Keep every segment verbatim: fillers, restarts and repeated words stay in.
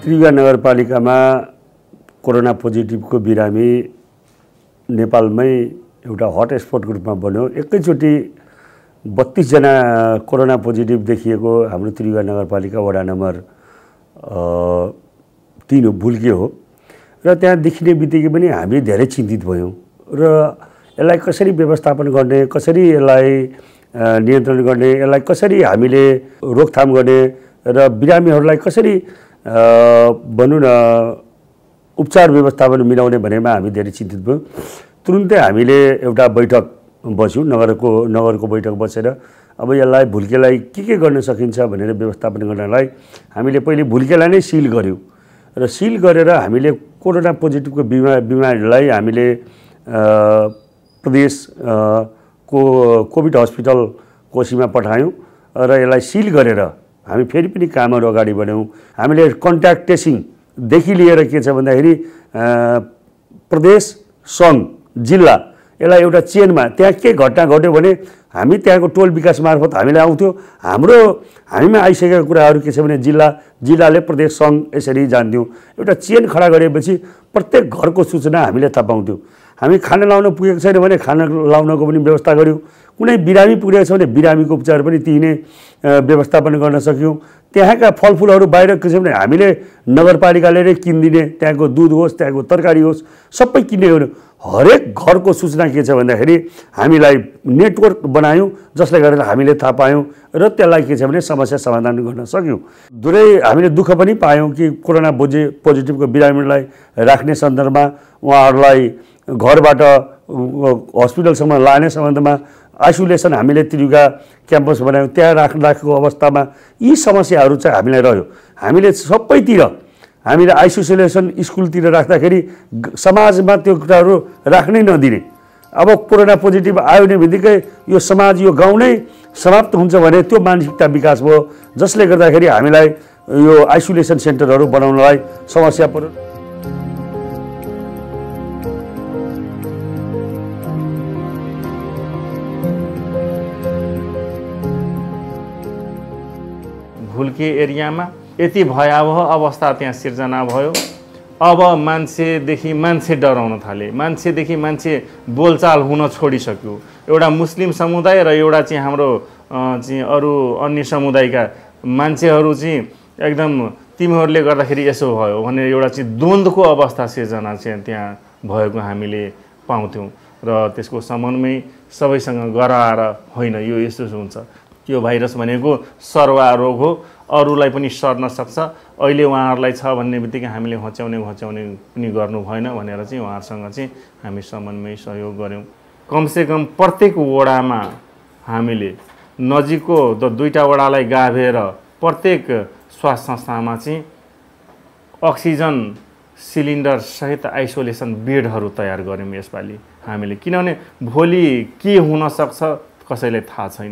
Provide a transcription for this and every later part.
त्रियुगा नगरपालिकामा कोरोना पोजिटिभको बिरामी नेपालमै एउटा हट स्पटको रूपमा बन्यो। एकैचोटि बत्तीस जना कोरोना पोजिटिभ देखिएको हाम्रो त्रियुगा नगरपालिका वडा नम्बर तीन हो, भुल्के हो। र त्यहाँ देखिने बित्तिकै पनि हामी धेरै चिन्तित भयौँ र यसलाई कसरी व्यवस्थापन गर्ने, कसरी यसलाई नियन्त्रण गर्ने, यसलाई कसरी हामीले रोकथाम गर्ने र बिरामीहरूलाई कसरी भनौँ न उपचार व्यवस्थापन मिलाउने भनेमा हामी धेरै चिन्तित भयौँ। तुरुन्तै हामीले एउटा बैठक बस्यौँ, नगरको नगरको बैठक बसेर अब यसलाई भुल्केलाई के के गर्न सकिन्छ भनेर व्यवस्थापन गर्नलाई हामीले पहिले भुल्केलाई नै सिल गऱ्यौँ र सिल गरेर हामीले कोरोना पोजिटिभको बिमा बिमारीलाई हामीले प्रदेश को कोभिड हस्पिटल कोसीमा पठायौँ र यसलाई सिल गरेर हामी फेरि पनि कामहरू अगाडि बढ्यौँ। हामीले कन्ट्याक्ट ट्रेसिङदेखि लिएर के छ भन्दाखेरि प्रदेश, सङ्घ, जिल्ला यसलाई एउटा चेनमा त्यहाँ के घटना घट्यो भने हामी त्यहाँको टोल विकास मार्फत हामीले आउँथ्यो। हाम्रो हामीमा आइसकेका कुराहरू के छ भने जिल्ला जिल्लाले प्रदेश, सङ्घ यसरी जान्थ्यौँ। एउटा चेन खडा गरेपछि प्रत्येक घरको सूचना हामीले थाहा पाउँथ्यौँ। हामी खाना लाउन पुगेको छैन भने खाना लाउनको पनि व्यवस्था गऱ्यौँ। कुनै बिरामी पुगेको छ भने बिरामीको उपचार पनि त्यही नै व्यवस्थापन गर्न सक्यौँ। त्यहाँका फलफुलहरू बाहिर के छ भने हामीले नगरपालिकाले नै किनिदिने, त्यहाँको दुध होस्, त्यहाँको तरकारी होस्, सबै किन्ने हो। हरेक घरको सूचना के छ भन्दाखेरि हामीलाई नेटवर्क बनायौँ, जसले गर्दा हामीले थाहा पायौँ र त्यसलाई के छ भने समस्या समाधान गर्न सक्यौँ। दुवै हामीले दुःख पनि पायौँ कि कोरोना पोजि पोजिटिभको बिरामीलाई राख्ने सन्दर्भमा उहाँहरूलाई घरबाट हस्पिटलसम्म लाने सम्बन्धमा आइसोलेसन हामीले त्रियुगा क्याम्पस बनायौँ, त्यहाँ राख राखेको अवस्थामा यी समस्याहरू चाहिँ हामीलाई रह्यो। हामीले सबैतिर हामीले आइसोलेसन स्कुलतिर राख्दाखेरि समाजमा त्यो कुराहरू राख्नै नदिने। अब कोरोना पोजिटिभ आयो भने बित्तिकै यो समाज, यो गाउँ नै समाप्त हुन्छ भने त्यो मानसिकता विकास भयो, जसले गर्दाखेरि हामीलाई यो आइसोलेसन सेन्टरहरू बनाउनलाई समस्या पर्यो। भुल्के एरियामा यति भयावह अवस्था त्यहाँ सिर्जना भयो। अब मान्छेदेखि मान्छे डराउन थाले, मान्छेदेखि मान्छे बोलचाल हुन छोडिसक्यो। एउटा मुस्लिम समुदाय र एउटा चाहिँ हाम्रो चाहिँ अरू अन्य समुदायका मान्छेहरू चाहिँ एकदम तिमीहरूले गर्दाखेरि यसो भयो भनेर एउटा चाहिँ द्वन्द्वको अवस्था सिर्जना चाहिँ त्यहाँ भएको हामीले पाउँथ्यौँ र त्यसको समन्वय सबैसँग गराएर होइन यो यस्तो हुन्छ, यो भाइरस भनेको सर्वा रोग हो, अरूलाई पनि सर्न सक्छ, अहिले उहाँहरूलाई छ भन्ने बित्तिकै हामीले होच्याउने होच्याउने पनि गर्नु भएन भनेर चाहिँ उहाँहरूसँग चाहिँ हामी समन्वय सहयोग गऱ्यौँ। कमसेकम प्रत्येक वडामा हामीले नजिकको द दुईवटा वडालाई गाभेर प्रत्येक स्वास्थ्य संस्थामा चाहिँ अक्सिजन सिलिन्डर सहित आइसोलेसन बेडहरू तयार गऱ्यौँ यसपालि हामीले, किनभने भोलि के हुनसक्छ कसैलाई थाहा छैन।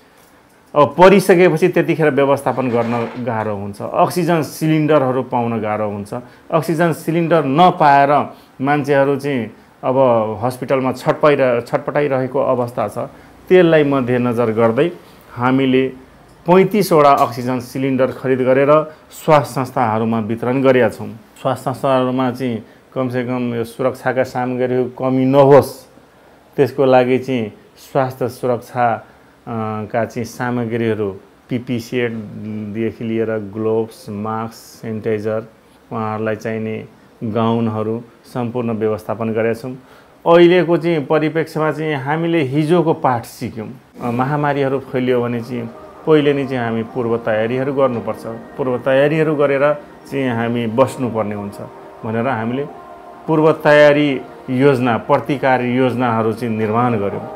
अब परिसकेपछि त्यतिखेर व्यवस्थापन गर्न गाह्रो हुन्छ, अक्सिजन सिलिन्डरहरू पाउन गाह्रो हुन्छ। अक्सिजन सिलिन्डर नपाएर मान्छेहरू चाहिँ अब हस्पिटलमा छटपाइ छटपटाइरहेको अवस्था छ। त्यसलाई मध्यनजर गर्दै हामीले पैँतिसवटा अक्सिजन सिलिन्डर खरिद गरेर स्वास्थ्य संस्थाहरूमा वितरण गरेका छौँ। स्वास्थ्य संस्थाहरूमा चाहिँ कमसेकम यो सुरक्षाका सामग्रीहरू कमी नहोस् त्यसको लागि चाहिँ स्वास्थ्य सुरक्षा का चाहिँ सामग्रीहरू पिपी सेटदेखि लिएर ग्लोभ्स, मास्क, सेनिटाइजर, उहाँहरूलाई चाहिने गाउनहरू सम्पूर्ण व्यवस्थापन गरेका छौँ। अहिलेको चाहिँ परिप्रेक्ष्यमा चाहिँ हामीले हिजोको पाठ सिक्यौँ। महामारीहरू फैलियो भने चाहिँ पहिले नै चाहिँ हामी पूर्व तयारीहरू गर्नुपर्छ, पूर्व तयारीहरू गरेर चाहिँ हामी बस्नुपर्ने हुन्छ भनेर हामीले पूर्व तयारी योजना, प्रतिकार योजनाहरू चाहिँ निर्माण गऱ्यौँ।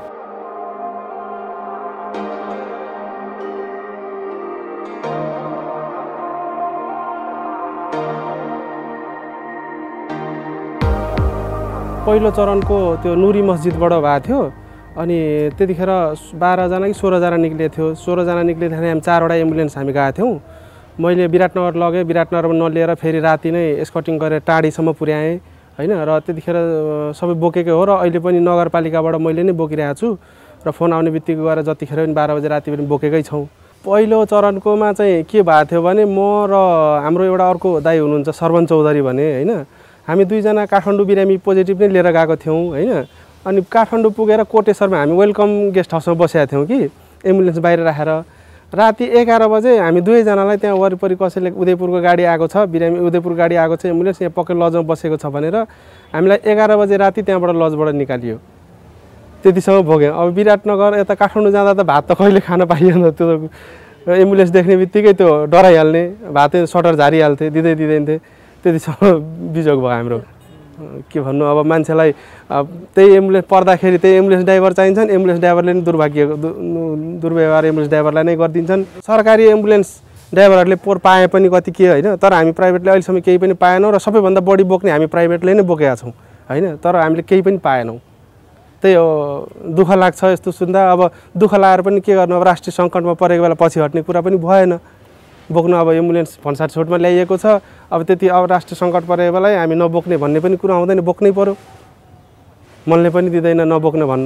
पहिलो चरणको त्यो नुरी मस्जिदबाट भएको थियो अनि त्यतिखेर बाह्रजना कि सोह्रजना निक्लेको थियो। सोह्रजना निक्लिँदाखेरि हामी चारवटा एम्बुलेन्स हामी गएको थियौँ। मैले विराटनगर लगेँ, विराटनगरमा नलिएर फेरि राति नै एस्कर्टिङ गरेर टाढीसम्म पुर्याएँ होइन। र त्यतिखेर सबै बोकेकै हो र अहिले पनि नगरपालिकाबाट मैले नै बोकिरहेको छु र फोन आउने बित्तिकै गएर जतिखेर पनि बाह्र बजे राति पनि बोकेकै छौँ। पहिलो चरणकोमा चाहिँ के भएको थियो भने म र हाम्रो एउटा अर्को दाइ हुनुहुन्छ श्रवण चौधरी भने होइन, हामी दुईजना काठमाडौँ बिरामी पोजिटिभ नै लिएर गएको थियौँ होइन। अनि काठमाडौँ पुगेर कोटेश्वरमा हामी वेलकम गेस्ट हाउसमा बसेका थियौँ कि एम्बुलेन्स बाहिर राखेर। राति एघार बजे हामी दुवैजनालाई त्यहाँ वरिपरि कसैले उदयपुरको गाडी आएको छ, बिरामी उदयपुर गाडी आएको छ, एम्बुलेन्स यहाँ पक्कै लजमा बसेको छ भनेर हामीलाई एघार बजे राति त्यहाँबाट लजबाट निकालियो। त्यतिसम्म भोग्यौँ। अब विराटनगर यता काठमाडौँ जाँदा त भात त कहिले खान पाइएन, त्यो एम्बुलेन्स देख्ने बित्तिकै त्यो डराइहाल्ने, भात सटर झारिहाल्थे, दिँदै दिँदैन थिए। त्यतिसम्म बिजोग भयो हाम्रो। के भन्नु अब मान्छेलाई त्यही एम्बुलेन्स पर्दाखेरि त्यही एम्बुलेन्स ड्राइभर चाहिन्छन्, एम्बुलेन्स ड्राइभरले नि दुर्भाग्य दुर्व्यवहार एम्बुलेन्स ड्राइभरलाई नै गरिदिन्छन्। सरकारी एम्बुलेन्स ड्राइभरहरूले पोहोर पाए पनि कति के होइन, तर हामी प्राइभेटले अहिलेसम्म केही पनि पाएनौँ र सबैभन्दा बढी बोक्ने हामी प्राइभेटले नै बोकेका छौँ होइन, तर हामीले केही पनि पाएनौँ। त्यही हो, दुःख लाग्छ यस्तो सुन्दा। अब दुःख लागेर पनि के गर्नु, अब राष्ट्रिय सङ्कटमा परेको बेला पछि हट्ने कुरा पनि भएन। बोक्नु अब एम्बुलेन्स भन्सार छोटमा ल्याइएको छ, अब त्यति अब राष्ट्रिय सङ्कट परेको बेला हामी नबोक्ने भन्ने पनि कुरा आउँदैन, बोक्नै पर्यो। मनले पनि दिँदैन नबोक्न भन्न।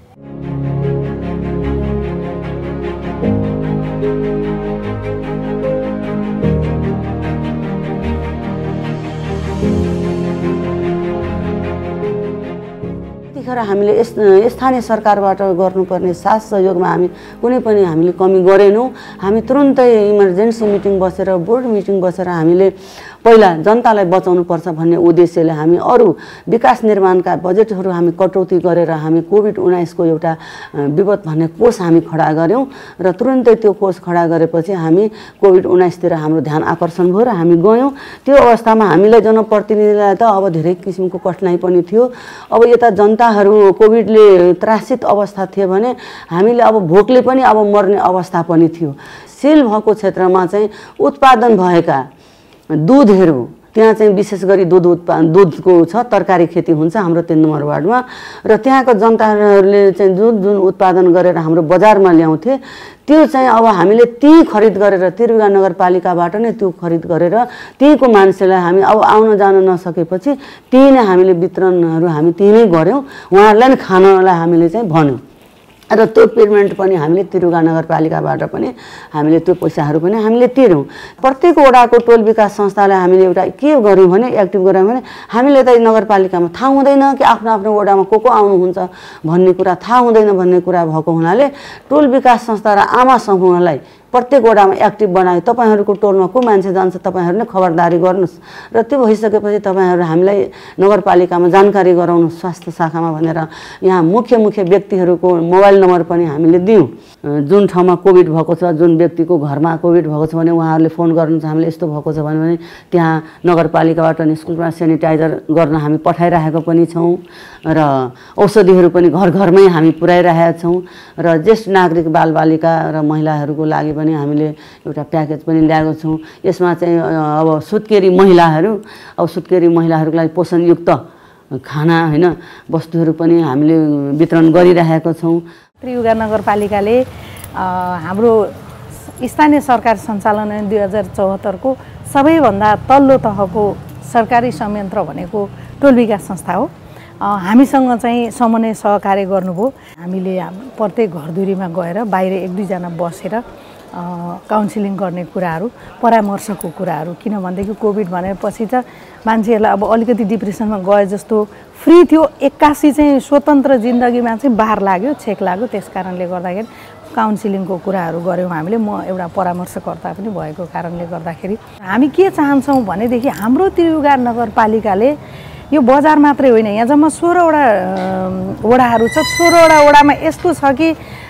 त्यतिखेर हामीले स्थानीय सरकारबाट गर्नुपर्ने साथ सहयोगमा हामी कुनै पनि हामीले कमी गरेनौँ। हामी तुरुन्तै इमर्जेन्सी मिटिङ बसेर बोर्ड मिटिङ बसेर हामीले पहिला जनतालाई बचाउनुपर्छ भन्ने उद्देश्यले हामी अरू विकास निर्माणका बजेटहरू हामी कटौती गरेर हामी कोभिड उन्नाइसको एउटा विपद भन्ने कोष हामी खडा गऱ्यौँ र तुरुन्तै त्यो कोष खडा गरेपछि हामी कोभिड उन्नाइसतिर हाम्रो ध्यान आकर्षण भयो र हामी गयौँ। त्यो अवस्थामा हामीलाई जनप्रतिनिधिलाई त अब धेरै किसिमको कठिनाइ पनि थियो। अब यता जनताहरू कोभिडले त्रासित अवस्था थियो भने हामीले अब भोकले पनि अब मर्ने अवस्था पनि थियो। सिल भएको क्षेत्रमा चाहिँ उत्पादन भएका दुधहरू त्यहाँ चाहिँ विशेष गरी दुध उत्पा दुधको छ, तरकारी खेती हुन्छ हाम्रो तीन नम्बर वार्डमा र त्यहाँको जनताहरूले चाहिँ दुध जुन उत्पादन गरेर हाम्रो बजारमा ल्याउँथे त्यो चाहिँ अब हामीले ती खरिद गरेर त्रियुगा नगरपालिकाबाट नै त्यो खरिद गरेर त्यहीको मान्छेलाई हामी अब आउन जान नसकेपछि त्यही नै हामीले वितरणहरू हामी त्यही नै गऱ्यौँ। उहाँहरूलाई नै खानलाई हामीले चाहिँ भन्यौँ र त्यो पेमेन्ट पनि हामीले त्रियुगा नगरपालिकाबाट पनि हामीले त्यो पैसाहरू पनि हामीले तिर्यौँ। प्रत्येक वडाको टोल विकास संस्थालाई हामीले एउटा के गर्यौँ भने एक्टिभ गऱ्यौँ भने हामीले त नगरपालिकामा थाहा हुँदैन कि आफ्नो आफ्नो वडामा को को आउनुहुन्छ भन्ने कुरा थाहा हुँदैन भन्ने कुरा भएको हुनाले टोल विकास संस्था र आमा समूहलाई प्रत्येक वडामा एक्टिभ बनायो। तपाईँहरूको टोलमा को मान्छे जान्छ तपाईँहरू नै खबरदारी गर्नुहोस् र त्यो भइसकेपछि तपाईँहरू हामीलाई नगरपालिकामा जानकारी गराउनु स्वास्थ्य शाखामा भनेर यहाँ मुख्य मुख्य व्यक्तिहरूको मोबाइल नम्बर पनि हामीले दियौँ। जुन ठाउँमा कोभिड भएको छ, जुन व्यक्तिको घरमा कोभिड भएको छ भने उहाँहरूले फोन गर्नुहुन्छ हामीले यस्तो भएको छ भने त्यहाँ नगरपालिकाबाट निःशुल्कमा सेनिटाइजर गर्न हामी पठाइरहेको पनि छौँ र औषधिहरू पनि घर घरमै हामी पुर्याइरहेका छौँ र ज्येष्ठ नागरिक बालबालिका र महिलाहरूको लागि पनि हामीले एउटा प्याकेज पनि ल्याएको छौँ। यसमा चाहिँ अब सुत्केरी महिलाहरू अब सुत्केरी महिलाहरूको लागि पोषणयुक्त खाना होइन वस्तुहरू पनि हामीले वितरण गरिरहेका छौँ। त्रियुगा नगरपालिकाले हाम्रो स्थानीय सरकार सञ्चालन दुई हजार चौहत्तरको सबैभन्दा तल्लो तहको सरकारी संयन्त्र भनेको टोल विकास संस्था हो। हामीसँग चाहिँ समन्वय सहकार्य गर्नुभयो। हामीले प्रत्येक घरधुरीमा गएर बाहिर एक दुईजना बसेर काउन्सिलिङ गर्ने कुराहरू, परामर्शको कुराहरू, किनभनेदेखि कोभिड भनेपछि त मान्छेहरूलाई अब अलिकति डिप्रेसनमा गए जस्तो फ्री थियो, एक्कासी चाहिँ स्वतन्त्र जिन्दगीमा चाहिँ बाहर लाग्यो, छेक लाग्यो। त्यस कारणले गर्दाखेरि काउन्सिलिङको कुराहरू गऱ्यौँ हामीले। म एउटा परामर्शकर्ता पनि भएको कारणले गर्दाखेरि हामी के चाहन्छौँ भनेदेखि हाम्रो त्रियुगा नगरपालिकाले यो बजार मात्रै होइन, यहाँ जम्मा सोह्रवटा वडाहरू छ। सोह्रवटा वडामा यस्तो छ कि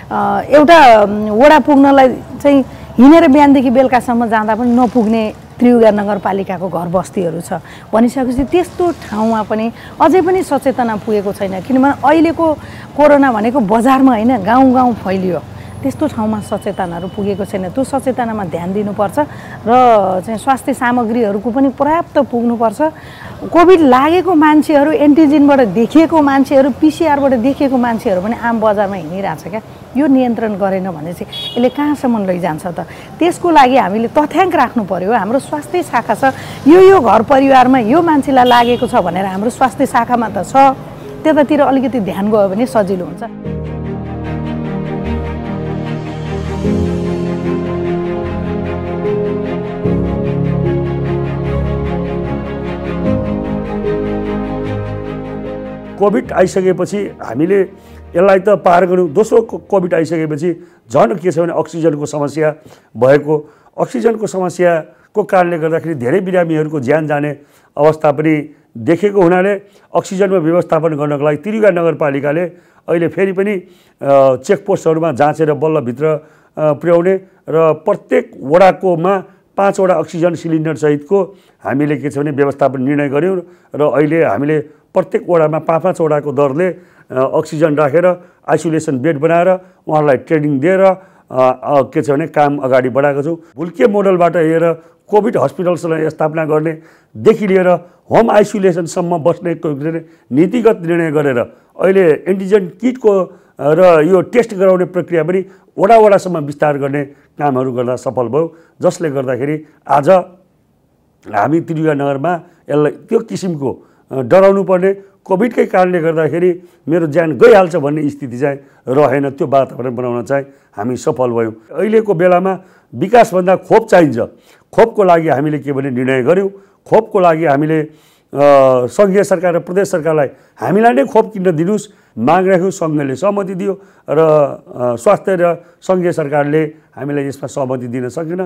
एउटा वडा पुग्नलाई चाहिँ हिँडेर बिहानदेखि बेलुकासम्म जाँदा पनि नपुग्ने त्रियुगा नगरपालिकाको घर बस्तीहरू छ। भनिसकेपछि त्यस्तो ठाउँमा पनि अझै पनि सचेतना पुगेको छैन, किनभने अहिलेको कोरोना भनेको बजारमा होइन गाउँ गाउँ फैलियो। त्यस्तो ठाउँमा सचेतनाहरू पुगेको छैन। त्यो सचेतनामा ध्यान दिनुपर्छ र चाहिँ स्वास्थ्य सामग्रीहरूको पनि पर्याप्त पुग्नुपर्छ। कोभिड लागेको मान्छेहरू, एन्टिजेनबाट देखिएको मान्छेहरू, पिसिआरबाट देखिएको मान्छेहरू पनि आम बजारमा हिँडिरहेछ क्या। यो नियन्त्रण गरेन भने चाहिँ यसले कहाँसम्म लैजान्छ त? त्यसको लागि हामीले तथ्याङ्क राख्नु पर्यो। हाम्रो स्वास्थ्य शाखा छ, यो यो घर परिवारमा यो मान्छेलाई लागेको छ भनेर हाम्रो स्वास्थ्य शाखामा त छ। त्यतातिर अलिकति ध्यान गयो भने सजिलो हुन्छ। कोभिड आइसकेपछि हामीले यसलाई त पार गऱ्यौँ। दोस्रो कोभिड आइसकेपछि झन् के छ भने अक्सिजनको समस्या भएको, अक्सिजनको समस्याको कारणले गर्दाखेरि धेरै बिरामीहरूको ज्यान जाने अवस्था पनि देखेको हुनाले अक्सिजनमा व्यवस्थापन गर्नको लागि त्रियुगा नगरपालिकाले अहिले फेरि पनि चेकपोस्टहरूमा जाँचेर बल्ल भित्र पुर्याउने र प्रत्येक वडाकोमा पाँचवटा अक्सिजन सिलिन्डर सहितको हामीले के छ भने व्यवस्थापन निर्णय गऱ्यौँ र अहिले हामीले प्रत्येक वडामा पाँच पाँचवटाको दरले अक्सिजन राखेर आइसोलेसन बेड बनाएर उहाँहरूलाई ट्रेनिङ दिएर के छ भने काम अगाडि बढाएको छौँ। भुल्के मोडलबाट हेरेर कोभिड हस्पिटल्सलाई स्थापना गर्नेदेखि लिएर होम आइसोलेसनसम्म बस्ने नीतिगत निर्णय गरेर अहिले एन्टिजेन किटको र यो टेस्ट गराउने प्रक्रिया पनि वडा वडासम्म विस्तार गर्ने कामहरू गर्दा सफल भयो, जसले गर्दाखेरि आज हामी त्रियुगा नगरमा यसलाई त्यो किसिमको डराउनु पर्ने कोभिडकै कारणले गर्दाखेरि मेरो ज्यान गइहाल्छ भन्ने स्थिति चाहिँ रहेन। त्यो वातावरण बनाउन चाहिँ हामी सफल भयौँ। अहिलेको बेलामा विकासभन्दा खोप चाहिन्छ। खोपको लागि हामीले के भने निर्णय गऱ्यौँ। खोपको लागि हामीले सङ्घीय सरकार र प्रदेश सरकारलाई हामीलाई नै खोप किन्न दिनुहोस् माग राख्यौँ। सङ्घले सहमति दियो र स्वास्थ्य र सङ्घीय सरकारले हामीलाई यसमा सहमति दिन सकेन।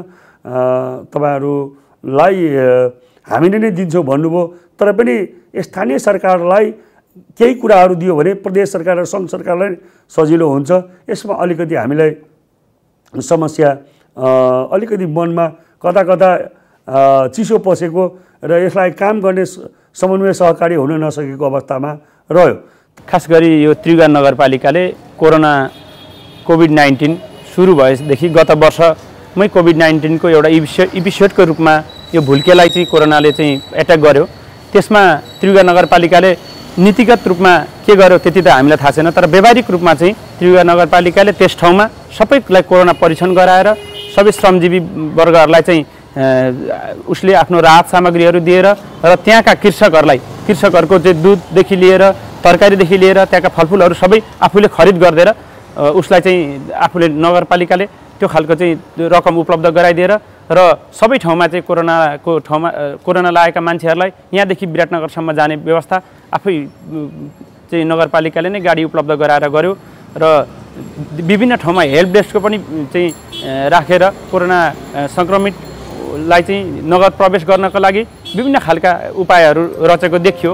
तपाईँहरूलाई हामीले नै दिन्छौँ भन्नुभयो, तर पनि स्थानीय सरकारलाई केही कुराहरू दियो भने प्रदेश सरकार र सङ्घ सरकारलाई सजिलो हुन्छ। यसमा अलिकति हामीलाई समस्या अलिकति मनमा कता कता चिसो पसेको र यसलाई काम गर्ने समन्वय सहकारी हुन नसकेको अवस्थामा रह्यो। खास गरी यो त्रियुगा नगरपालिकाले कोरोना कोभिड नाइन्टिन सुरु भएदेखि गत वर्षमै कोभिड नाइन्टिनको एउटा एपिसोडको रूपमा यो भुल्केलाई चाहिँ कोरोनाले चाहिँ एट्याक गर्यो। त्यसमा त्रियुगा नगरपालिकाले नीतिगत रूपमा के गर्यो त्यति त हामीलाई थाहा छैन, तर व्यावहारिक रूपमा चाहिँ त्रियुगा नगरपालिकाले त्यस ठाउँमा सबैलाई कोरोना परीक्षण गराएर सबै श्रमजीवी वर्गहरूलाई चाहिँ उसले आफ्नो राहत सामग्रीहरू दिएर र त्यहाँका कृषकहरूलाई कृषकहरूको चाहिँ दुधदेखि लिएर तरकारीदेखि लिएर त्यहाँका फलफुलहरू सबै आफूले खरिद गरिदिएर उसलाई चाहिँ आफूले नगरपालिकाले त्यो खालको चाहिँ रकम उपलब्ध गराइदिएर र सबै ठाउँमा चाहिँ कोरोनाको ठाउँमा कोरोना लागेका मान्छेहरूलाई यहाँदेखि विराटनगरसम्म जाने व्यवस्था आफै चाहिँ नगरपालिकाले नै गाडी उपलब्ध गराएर गर्यो र विभिन्न ठाउँमा हेल्प डेस्कको पनि चाहिँ राखेर कोरोना सङ्क्रमितलाई चाहिँ नगर प्रवेश गर्नको लागि विभिन्न खालका उपायहरू रचेको देखियो।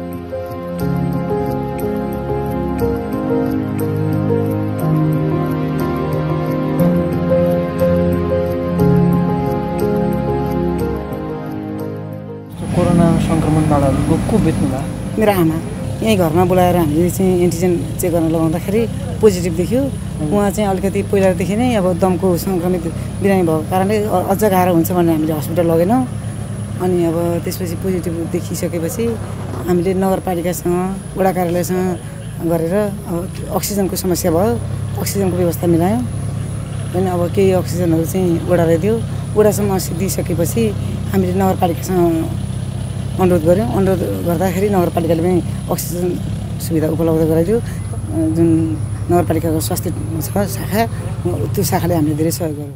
कोरोना सङ्क्रमणबाट को बेच्नु भयो? मेरो आमा यहीँ घरमा बोलाएर हामीले चाहिँ एन्टिजेन चेक गर्न लगाउँदाखेरि पोजिटिभ देखियो। उहाँ चाहिँ अलिकति पहिलादेखि नै अब दमको सङ्क्रमित बिरामी भएको कारणले अझ गाह्रो हुन्छ भनेर हामीले हस्पिटल लगेनौँ। अनि अब त्यसपछि पोजिटिभ देखिसकेपछि हामीले नगरपालिकासँग वडा कार्यालयसँग गरेर अब अक्सिजनको समस्या भयो, अक्सिजनको व्यवस्था मिलायौँ। अनि अब केही अक्सिजनहरू चाहिँ वडाले दियो। वडासम्म दिइसकेपछि हामीले नगरपालिकासँग अनुरोध गऱ्यौँ। अनुरोध गर्दाखेरि नगरपालिकाले पनि अक्सिजन सुविधा उपलब्ध गराइदियो। जुन नगरपालिकाको स्वास्थ्य छ शाखा, त्यो शाखाले हामीले धेरै सहयोग गर्यो।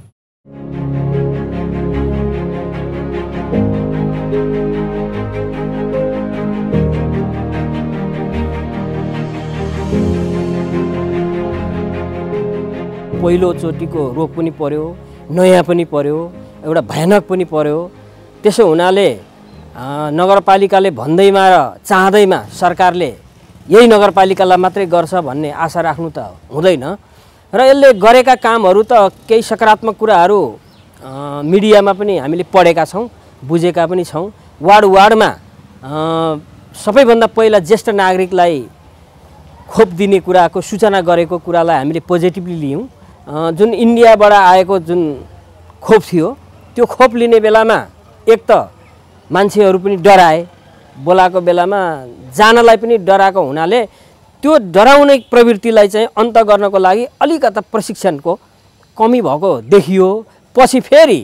पहिलोचोटिको रोग पनि पर्यो, नयाँ पनि पर्यो, एउटा भयानक पनि पर्यो। त्यसो हुनाले नगरपालिकाले भन्दैमा र चाहँदैमा सरकारले यही नगरपालिकालाई मात्रै गर्छ भन्ने आशा राख्नु त हुँदैन र यसले गरेका कामहरू त केही सकारात्मक कुराहरू मिडियामा पनि हामीले पढेका छौँ, बुझेका पनि छौँ। वार्ड वार्डमा सबैभन्दा पहिला ज्येष्ठ नागरिकलाई खोप दिने कुराको सूचना गरेको कुरालाई हामीले पोजिटिभली लियौँ। जुन इन्डियाबाट आएको जुन खोप थियो त्यो खोप लिने बेलामा एक त मान्छेहरू पनि डराए, बोलाएको बेलामा जानलाई पनि डराएको हुनाले त्यो डराउने प्रवृत्तिलाई चाहिँ अन्त गर्नको लागि अलिकता प्रशिक्षणको कमी भएको देखियो। पछि फेरि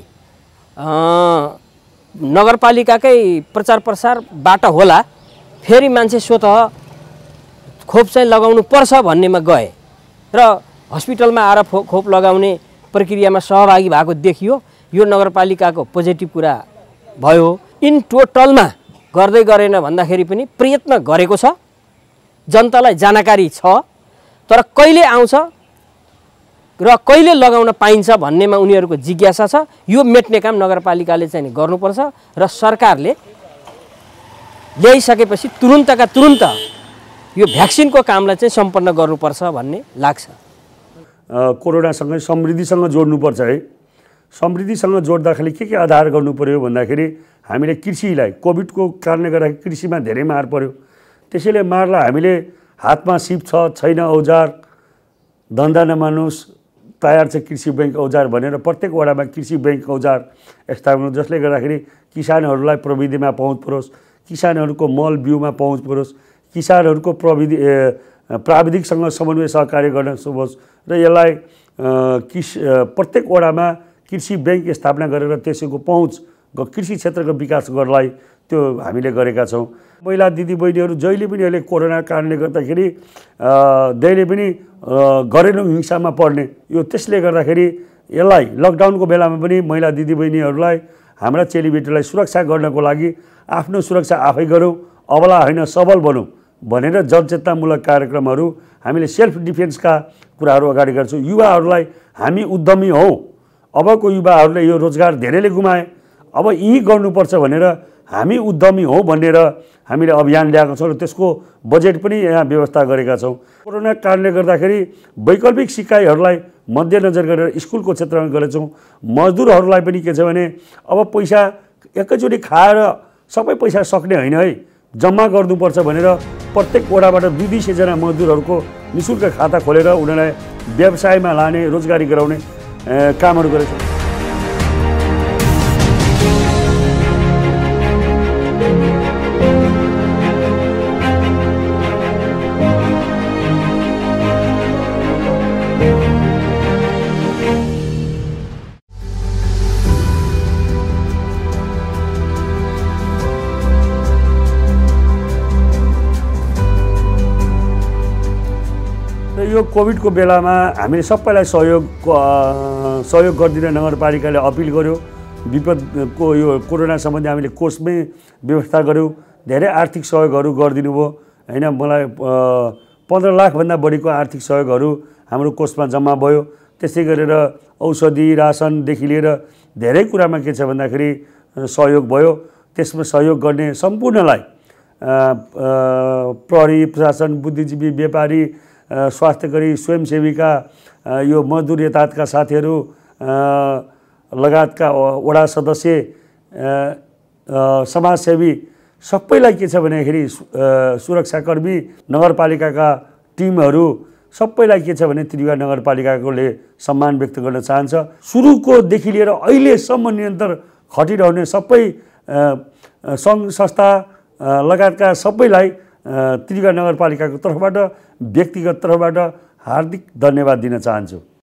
नगरपालिकाकै प्रचार प्रसारबाट होला फेरि मान्छे स्वतः खोप चाहिँ लगाउनु पर्छ भन्नेमा गए र हस्पिटलमा आएर खोप लगाउने प्रक्रियामा सहभागी भएको देखियो। यो नगरपालिकाको पोजिटिभ कुरा भयो। इन टोटलमा गर्दै गरेन भन्दाखेरि पनि प्रयत्न गरेको छ जनतालाई जानकारी छ, तर कहिले आउँछ र कहिले लगाउन पाइन्छ भन्नेमा उनीहरूको जिज्ञासा छ। यो मेट्ने काम नगरपालिकाले चाहिँ गर्नुपर्छ र सरकारले ल्याइसकेपछि तुरुन्तका तुरुन्त यो भ्याक्सिनको कामलाई चाहिँ सम्पन्न गर्नुपर्छ भन्ने लाग्छ। कोरोनासँगै समृद्धिसँग जोड्नुपर्छ है। समृद्धिसँग जोड्दाखेरि के के आधार गर्नु पर्यो भन्दाखेरि हामीले कृषिलाई कोभिडको कारणले गर्दाखेरि कृषिमा धेरै मार पर्यो। त्यसैले मारलाई हामीले हातमा सिप छ छैन औजार, धन्दा नमानुस्, तयार छ कृषि बैंक औजार भनेर प्रत्येक वडामा कृषि बैंक औजार स्थापना, जसले गर्दाखेरि किसानहरूलाई प्रविधिमा पहुँच परोस्, किसानहरूको मल बिउमा पहुँच परोस्, किसानहरूको प्रविधि प्राविधिकसँग समन्वय सहकार्य गर्न सकोस् र यसलाई कृषि प्रत्येक वडामा कृषि बैंक स्थापना गरेर त्यसैको पहुँच कृषि क्षेत्रको विकास गर्नलाई त्यो हामीले गरेका छौँ। महिला दिदीबहिनीहरू जहिले पनि अहिले कोरोना कारणले गर्दाखेरि जहिले पनि घरेलु हिंसामा पर्ने, यो त्यसले गर्दाखेरि यसलाई लकडाउनको बेलामा पनि महिला दिदीबहिनीहरूलाई हाम्रा चेलीबेटीलाई सुरक्षा गर्नको लागि आफ्नो सुरक्षा आफै गरौँ, अबला होइन सबल बनौँ भनेर जनचेतनामूलक कार्यक्रमहरू हामीले सेल्फ डिफेन्सका कुराहरू अगाडि गर्छौँ। युवाहरूलाई हामी उद्यमी हौँ, अबको युवाहरूले यो रोजगार धेरैले गुमाए, अब यही गर्नुपर्छ भनेर हामी उद्यमी हौँ भनेर हामीले अभियान ल्याएका छौँ र त्यसको बजेट पनि यहाँ व्यवस्था गरेका छौँ। कोरोना कारणले गर्दाखेरि वैकल्पिक सिकाइहरूलाई मध्यनजर गरेर स्कुलको क्षेत्रमा गरेका छौँ। मजदुरहरूलाई पनि के छ भने अब पैसा एकैचोटि खाएर सबै पैसा सक्ने होइन है, जम्मा गर्नुपर्छ भनेर प्रत्येक वडाबाट दुई दुई सयजना मजदुरहरूको निःशुल्क खाता खोलेर उनीहरूलाई व्यवसायमा लाने, रोजगारी गराउने कामहरू गरेका छौँ। यो कोभिडको बेलामा हामीले सबैलाई सहयोग सहयोग गरिदिन नगरपालिकाले अपिल गर्यो। विपदको यो कोरोना सम्बन्धी हामीले कोषमै व्यवस्था गऱ्यौँ, धेरै आर्थिक सहयोगहरू गरिदिनु भयो होइन। मलाई पन्ध्र लाखभन्दा बढीको आर्थिक सहयोगहरू हाम्रो कोषमा जम्मा भयो। त्यसै गरेर औषधि रासनदेखि लिएर धेरै कुरामा के छ भन्दाखेरि सहयोग भयो। त्यसमा सहयोग गर्ने सम्पूर्णलाई प्रहरी, प्रशासन, बुद्धिजीवी, व्यापारी, स्वास्थ्यकर्मी, स्वयंसेविका, यो मजदुर यतायतका साथीहरू लगायतका वडा सदस्य, समाजसेवी सबैलाई के छ भनेखेरि सुरक्षाकर्मी, नगरपालिकाका टिमहरू सबैलाई के छ भने त्रियुगा नगरपालिकाकोले सम्मान व्यक्त गर्न चाहन्छ। सुरुकोदेखि लिएर अहिलेसम्म निरन्तर खटिरहने सबै सङ्घ संस्था लगायतका सबैलाई त्रियुगा नगरपालिकाको तर्फबाट, व्यक्तिगत तर्फबाट हार्दिक धन्यवाद दिन चाहन्छु।